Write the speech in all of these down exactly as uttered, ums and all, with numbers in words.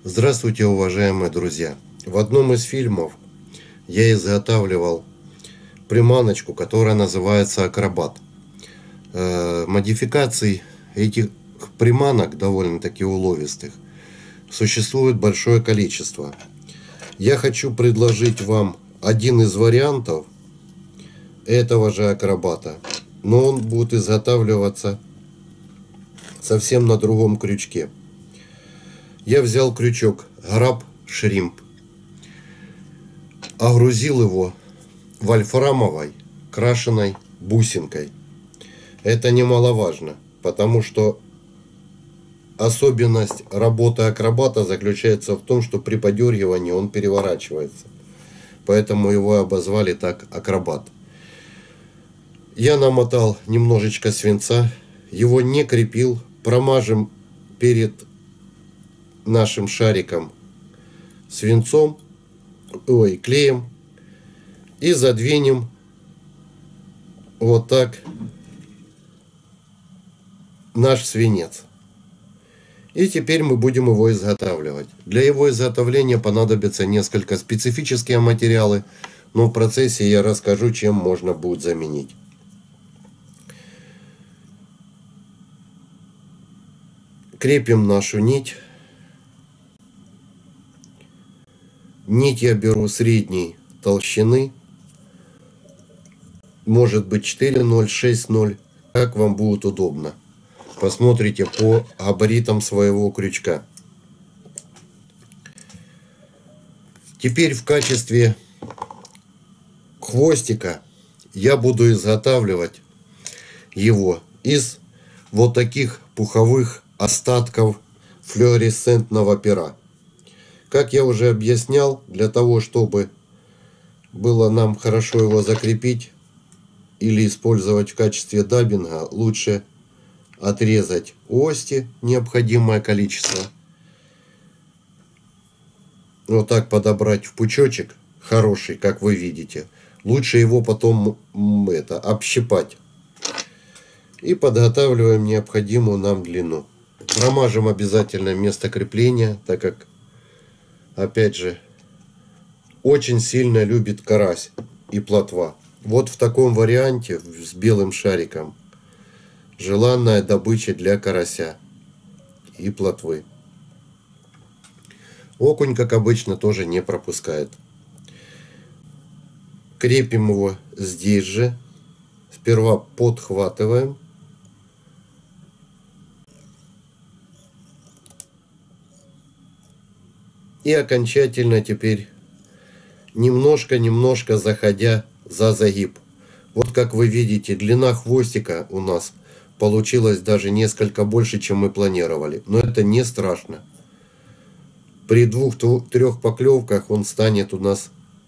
Здравствуйте, уважаемые друзья! В одном из фильмов я изготавливал приманочку, которая называется акробат. Э, модификаций этих приманок, довольно-таки уловистых, существует большое количество. Я хочу предложить вам один из вариантов этого же акробата, но он будет изготавливаться совсем на другом крючке. Я взял крючок Grab Shrimp, огрузил его вольфрамовой крашеной бусинкой. Это немаловажно, потому что особенность работы акробата заключается в том, что при подергивании он переворачивается. Поэтому его обозвали так акробат. Я намотал немножечко свинца, его не крепил, промажем перед нашим шариком свинцом, ой, клеем, и задвинем вот так наш свинец. И теперь мы будем его изготавливать. Для его изготовления понадобятся несколько специфические материалы, но в процессе я расскажу, чем можно будет заменить. Крепим нашу нить. Нить я беру средней толщины, может быть четыре ноль, шесть ноль, как вам будет удобно. Посмотрите по габаритам своего крючка. Теперь в качестве хвостика я буду изготавливать его из вот таких пуховых остатков флуоресцентного пера. Как я уже объяснял, для того, чтобы было нам хорошо его закрепить или использовать в качестве даббинга, лучше отрезать ости необходимое количество. Вот так подобрать в пучочек хороший, как вы видите. Лучше его потом это общипать. И подготавливаем необходимую нам длину. Промажем обязательно место крепления, так как, опять же, очень сильно любит карась и плотва. Вот в таком варианте с белым шариком желанная добыча для карася и плотвы. Окунь, как обычно, тоже не пропускает. Крепим его здесь же. Сперва подхватываем. И окончательно теперь немножко-немножко заходя за загиб. Вот как вы видите, длина хвостика у нас получилась даже несколько больше, чем мы планировали. Но это не страшно. При двух-трех поклевках он станет у нас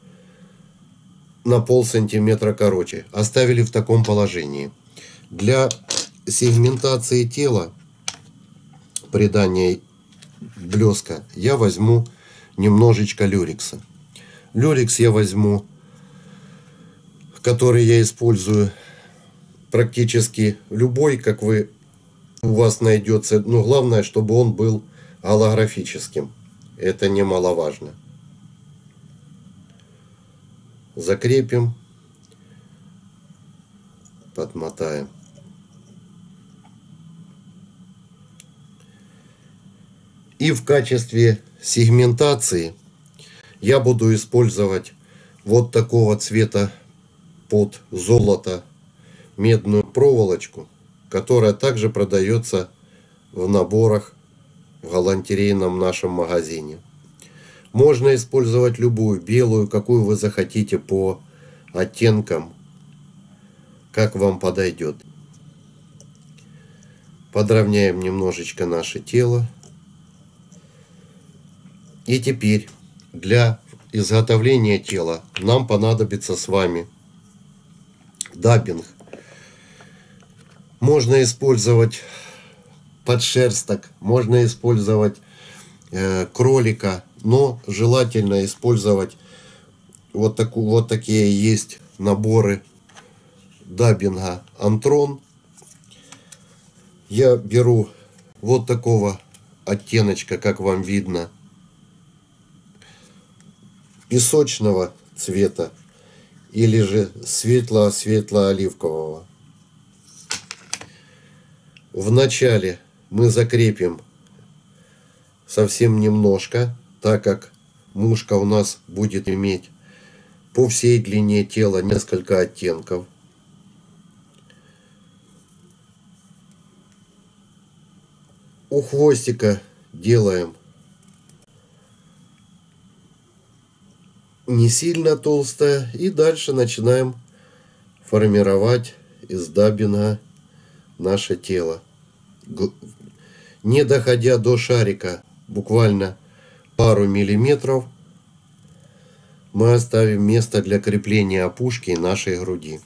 на пол сантиметра короче. Оставили в таком положении. Для сегментации тела, придания блеска, я возьму немножечко люрекса. Люрекс я возьму, который я использую практически любой, как вы у вас найдется. Но главное, чтобы он был голографическим. Это немаловажно. Закрепим, подмотаем. И в качестве сегментации я буду использовать вот такого цвета под золото медную проволочку, которая также продается в наборах в галантерейном нашем магазине. Можно использовать любую, белую, какую вы захотите, по оттенкам, как вам подойдет. Подровняем немножечко наше тело. И теперь для изготовления тела нам понадобится с вами даббинг. Можно использовать подшерсток, можно использовать э, кролика, но желательно использовать вот, таку, вот такие есть наборы даббинга Антрон. Я беру вот такого оттеночка, как вам видно, песочного цвета или же светло-светло-оливкового. Вначале мы закрепим совсем немножко, так как мушка у нас будет иметь по всей длине тела несколько оттенков. У хвостика делаем не сильно толстое, и дальше начинаем формировать из даббинга наше тело, не доходя до шарика, буквально пару миллиметров, мы оставим место для крепления опушки нашей груди.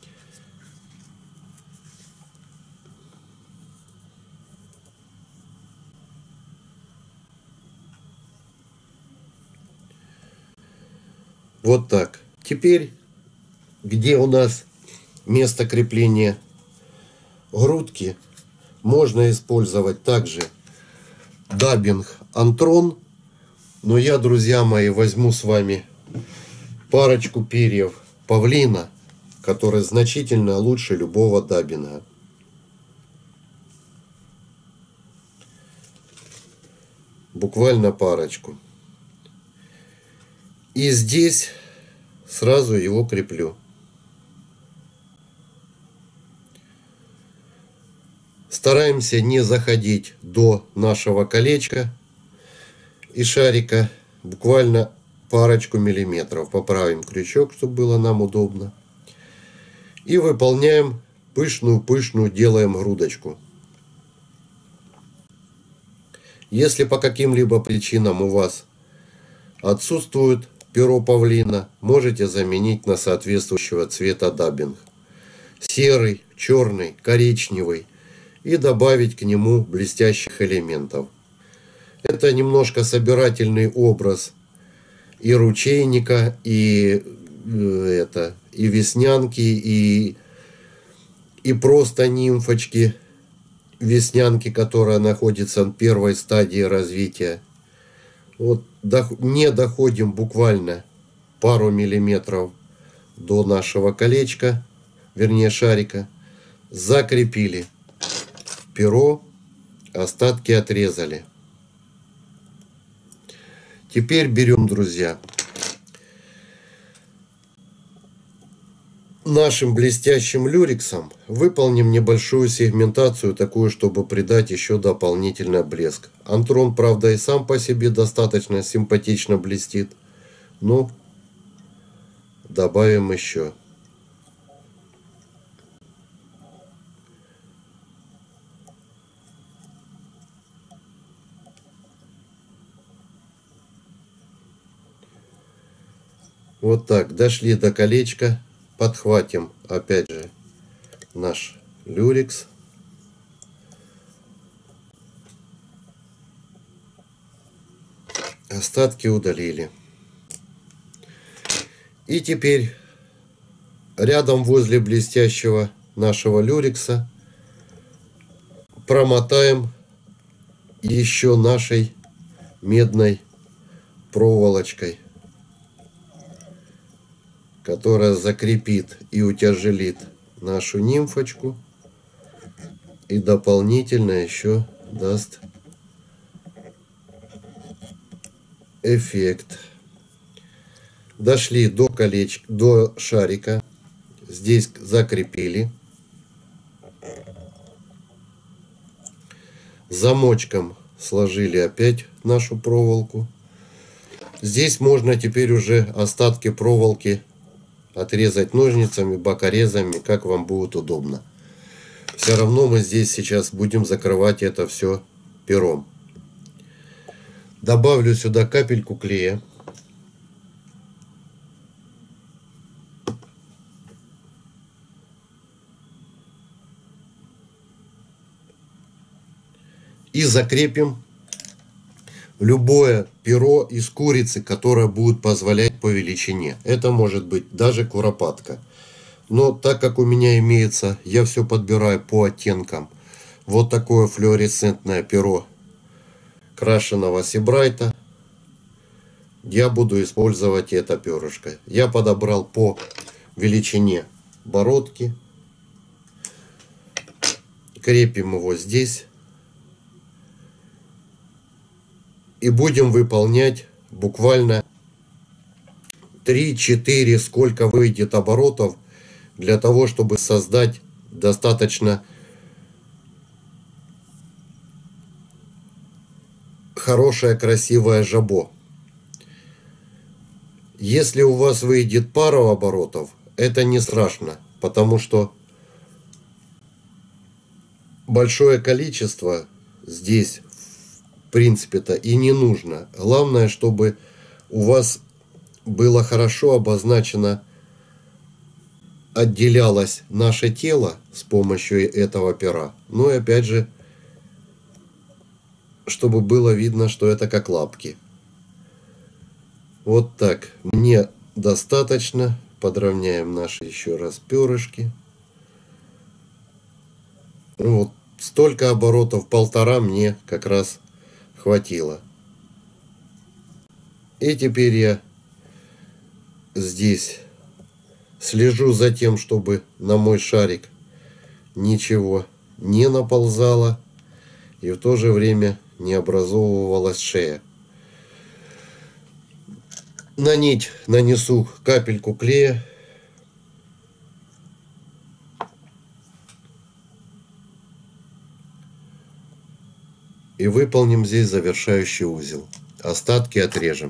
Вот так. Теперь, где у нас место крепления грудки, можно использовать также даббинг Антрон. Но я, друзья мои, возьму с вами парочку перьев павлина, который значительно лучше любого даббинга. Буквально парочку. И здесь сразу его креплю. Стараемся не заходить до нашего колечка и шарика, буквально парочку миллиметров. Поправим крючок, чтобы было нам удобно. И выполняем пышную-пышную, делаем грудочку. Если по каким-либо причинам у вас отсутствует перо павлина, можете заменить на соответствующего цвета даббинг. Серый, черный, коричневый. И добавить к нему блестящих элементов. Это немножко собирательный образ и ручейника, и, это, и веснянки, и, и просто нимфочки, веснянки, которая находится в первой стадии развития. Вот не доходим буквально пару миллиметров до нашего колечка, вернее шарика, закрепили перо, остатки отрезали. Теперь берем, друзья, нашим блестящим люрексом выполним небольшую сегментацию, такую, чтобы придать еще дополнительный блеск. Антрон, правда, и сам по себе достаточно симпатично блестит, но добавим еще. Вот так, дошли до колечка, подхватим опять же наш люрекс. Остатки удалили. И теперь рядом возле блестящего нашего люрекса промотаем еще нашей медной проволочкой, которая закрепит и утяжелит нашу нимфочку и дополнительно еще даст эффект. Дошли до колечка, до шарика, здесь закрепили, замочком сложили опять нашу проволоку. Здесь можно теперь уже остатки проволоки отрезать ножницами, бокорезами, как вам будет удобно. Все равно мы здесь сейчас будем закрывать это все пером. Добавлю сюда капельку клея. И закрепим любое перо из курицы, которое будет позволять по величине. Это может быть даже куропатка. Но так как у меня имеется, я все подбираю по оттенкам. Вот такое флуоресцентное перо крашеного сибрайта. я буду использовать это перышко. Я подобрал по величине бородки. Крепим его здесь. И будем выполнять буквально три-четыре, сколько выйдет оборотов, для того, чтобы создать достаточно хорошее, красивое жабо. Если у вас выйдет пару оборотов, это не страшно, потому что большое количество здесь в принципе-то и не нужно. Главное, чтобы у вас было хорошо обозначено, отделялось наше тело с помощью этого пера. Ну и опять же, чтобы было видно, что это как лапки. Вот так. Мне достаточно. Подровняем наши еще раз перышки. Вот столько оборотов, полтора, мне как раз хватило. И теперь я здесь слежу за тем, чтобы на мой шарик ничего не наползало и в то же время не образовывалась шея. На нить нанесу капельку клея. И выполним здесь завершающий узел. Остатки отрежем.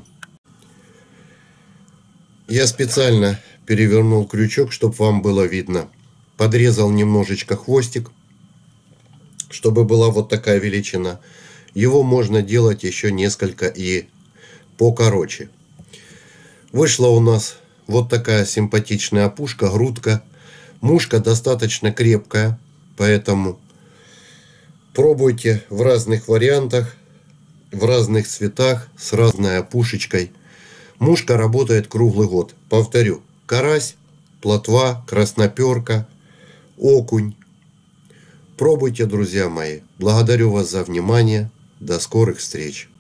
Я специально перевернул крючок, чтобы вам было видно. Подрезал немножечко хвостик, чтобы была вот такая величина. Его можно делать еще несколько и покороче. Вышла у нас вот такая симпатичная опушка, грудка. Мушка достаточно крепкая, поэтому пробуйте в разных вариантах, в разных цветах, с разной опушечкой. Мушка работает круглый год. Повторю, карась, плотва, красноперка, окунь. Пробуйте, друзья мои. Благодарю вас за внимание. До скорых встреч.